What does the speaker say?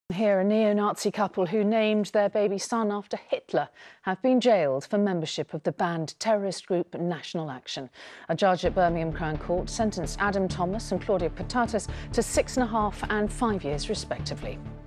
Here, a neo-Nazi couple who named their baby son after Hitler have been jailed for membership of the banned terrorist group National Action. A judge at Birmingham Crown Court sentenced Adam Thomas and Claudia Patatas to 6.5 and 5 years respectively.